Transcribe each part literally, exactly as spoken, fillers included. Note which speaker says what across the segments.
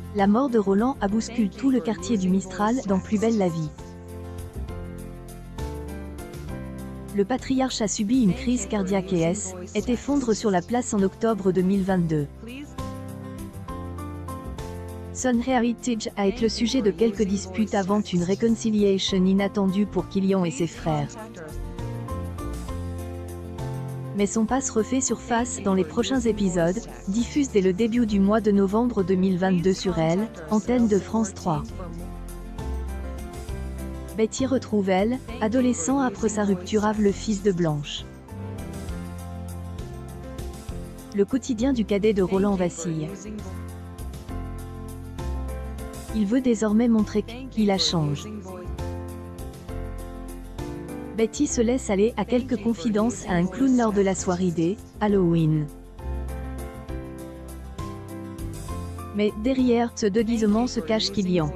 Speaker 1: La mort de Roland a bousculé tout le quartier du Mistral dans Plus belle la vie. Le patriarche a subi une crise cardiaque et s est effondré sur la place en octobre deux mille vingt-deux. Son heritage a été le sujet de quelques disputes avant une réconciliation inattendue pour Killian et ses frères. Mais son passe refait surface dans les prochains épisodes, diffusés dès le début du mois de novembre deux mille vingt-deux sur Elle, antenne de France trois. Betty retrouve Elle, adolescent après sa rupture avec le fils de Blanche. Le quotidien du cadet de Roland vacille. Il veut désormais montrer qu'il a changé. Betty se laisse aller à quelques confidences à un clown lors de la soirée des Halloween. Mais derrière ce déguisement se cache Killian.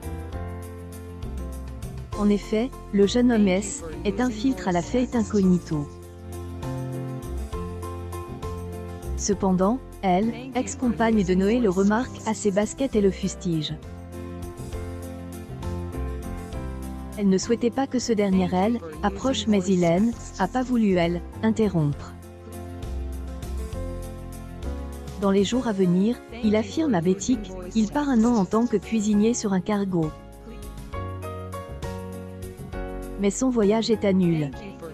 Speaker 1: En effet, le jeune homme S est un filtre à la fête incognito. Cependant, elle, ex-compagne de Noé, le remarque à ses baskets et le fustige. Elle ne souhaitait pas que ce dernier elle approche, mais Hélène a pas voulu elle interrompre. Dans les jours à venir, il affirme à Betty qu'il part un an en tant que cuisinier sur un cargo. Mais son voyage est annulé.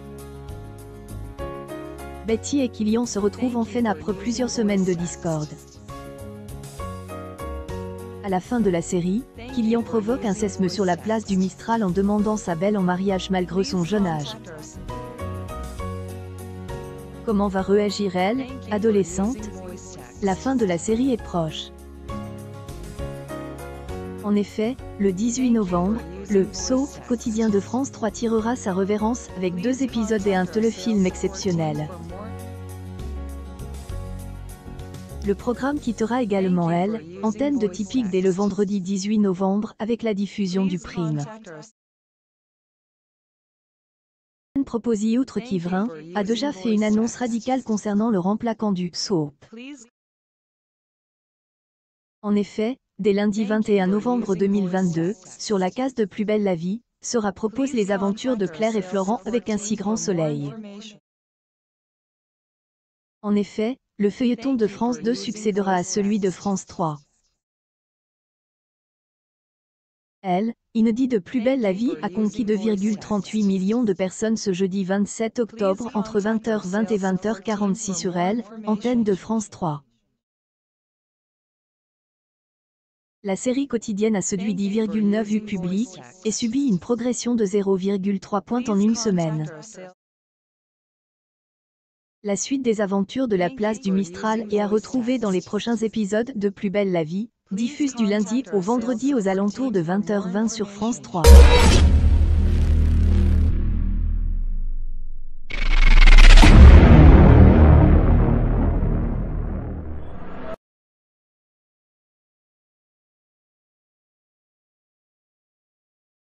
Speaker 1: Betty et Killian se retrouvent enfin après plusieurs semaines de discorde. À la fin de la série, Killian provoque un schisme sur la place du Mistral en demandant sa belle en mariage malgré son jeune âge. Comment va réagir elle, adolescente? La fin de la série est proche. En effet, le dix-huit novembre, le soap quotidien de France trois tirera sa révérence avec deux épisodes et un téléfilm exceptionnel. Le programme quittera également Elle, antenne de Typique dès le vendredi dix-huit novembre avec la diffusion du prime. Proposé outre qu'Yverin a déjà fait une annonce radicale concernant le remplaçant du soap. En effet, dès lundi vingt et un novembre deux mille vingt-deux, sur la case de Plus belle la vie, sera propose les aventures de Claire et Florent avec un si grand soleil. En effet, le feuilleton de France deux succédera à celui de France trois. Elle, inédit de Plus belle la vie, a conquis deux virgule trente-huit millions de personnes ce jeudi vingt-sept octobre entre vingt heures vingt et vingt heures quarante-six sur Elle, antenne de France trois. La série quotidienne a séduit dix virgule neuf vues publiques et subit une progression de zéro virgule trois points en une semaine. La suite des aventures de la place du Mistral est à retrouver dans les prochains épisodes de Plus belle la vie, diffusés du lundi au vendredi aux alentours de vingt heures vingt sur France trois.